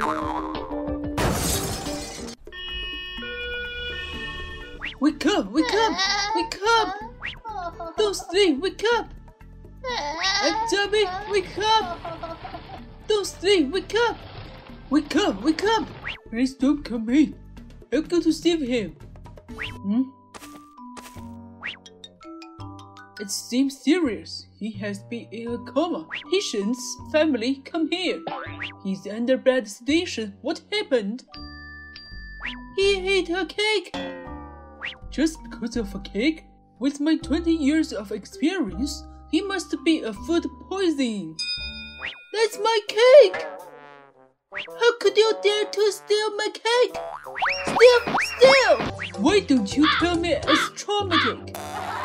Wake up! Wake up! Wake up! Don't sleep! Wake up! Imp Zombie, wake up! Don't sleep! Wake up! Wake up! Wake up! Please don't come in. I'm going to save him. It seems serious. He has been in a coma. Patient's family, come here. He's under bad sedation. What happened? He ate a cake. Just because of a cake? With my 20 years of experience, he must be a food poisoning. That's my cake! How could you dare to steal my cake? Steal! Steal! Why don't you tell me it's traumatic?